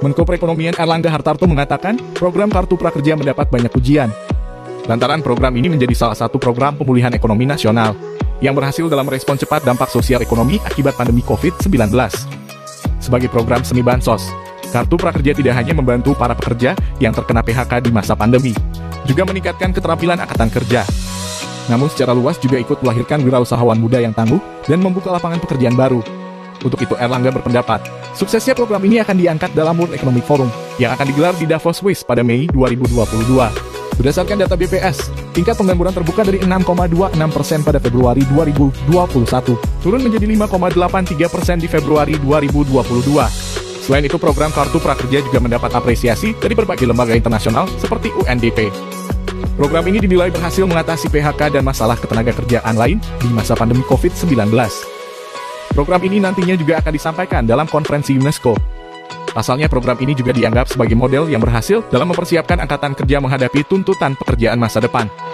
Menko Perekonomian Airlangga Hartarto mengatakan, program Kartu Prakerja mendapat banyak pujian. Lantaran program ini menjadi salah satu program pemulihan ekonomi nasional yang berhasil dalam respon cepat dampak sosial ekonomi akibat pandemi COVID-19. Sebagai program semi bansos, Kartu Prakerja tidak hanya membantu para pekerja yang terkena PHK di masa pandemi, juga meningkatkan keterampilan angkatan kerja. Namun secara luas juga ikut melahirkan wirausahawan muda yang tangguh dan membuka lapangan pekerjaan baru. Untuk itu Airlangga berpendapat, suksesnya program ini akan diangkat dalam World Economic Forum yang akan digelar di Davos, Swiss pada Mei 2022. Berdasarkan data BPS, tingkat pengangguran terbuka dari 6,26% pada Februari 2021 turun menjadi 5,83% di Februari 2022. Selain itu, program Kartu Prakerja juga mendapat apresiasi dari berbagai lembaga internasional seperti UNDP. Program ini dinilai berhasil mengatasi PHK dan masalah ketenagakerjaan lain di masa pandemi COVID-19. Program ini nantinya juga akan disampaikan dalam konferensi UNESCO. Pasalnya program ini juga dianggap sebagai model yang berhasil dalam mempersiapkan angkatan kerja menghadapi tuntutan pekerjaan masa depan.